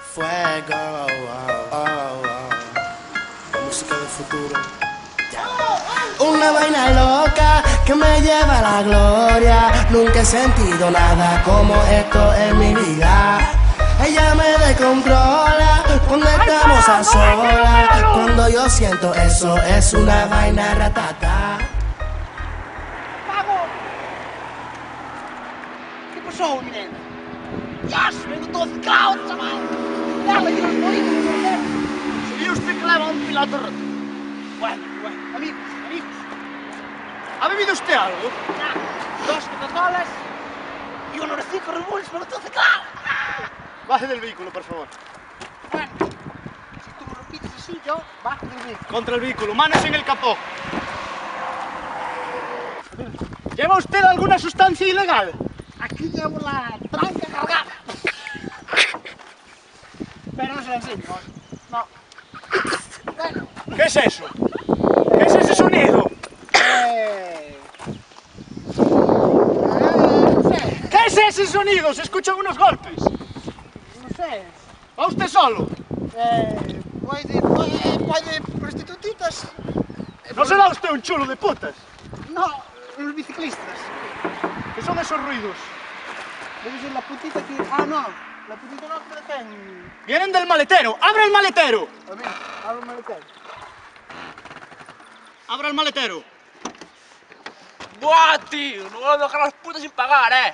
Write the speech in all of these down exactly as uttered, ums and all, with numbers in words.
Fuego, oh, oh, oh. La música del futuro. Ya. Una vaina loca que me lleva a la gloria. Nunca he sentido nada como esto en mi vida. Ella me descontrola cuando estamos a solas. Cuando yo siento eso es una vaina ratata. Pago! ¿Qué pasó, mi nena? ¡Dios! ¡Vengo todo ciclado, chaval! ¡Dale, que nos morimos, joder! ¿Sería usted que leva un piloto roto? Bueno, bueno, amigos, amigos. ¿Ha bebido usted algo? Nah, dos Coca-Colas y unos cinco Red Bulls, pero todo ciclado. Baje del vehículo, por favor. Bueno, si tú me repites así, yo bajo del vehículo. Contra el vehículo, manos en el capó. ¿Lleva usted alguna sustancia ilegal? Aquí llevo la tranca cargada. Pero no se la enseño. No. Bueno. ¿Qué es eso? ¿Qué es ese sonido? Eh... Eh, no sé. ¿Qué es ese sonido? Se escuchan unos golpes. No sé. ¿Va usted solo? Eh... Voy de... Voy, voy de prostitutitas. ¿No será usted un chulo de putas? No, los biciclistas. ¿Qué son esos ruidos? Debe ser la putita que... Ah, no. La putita no me la tengo. Vienen del maletero. ¡Abre el maletero! A ver, abre el maletero. ¡Abra el maletero! ¡Buah, tío! No voy a dejar las putas sin pagar, eh.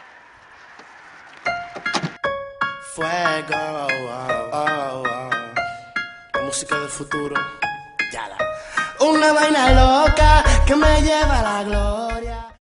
Fuego, oh, oh, oh. La música del futuro. Ya la. Una vaina loca que me lleva a la gloria.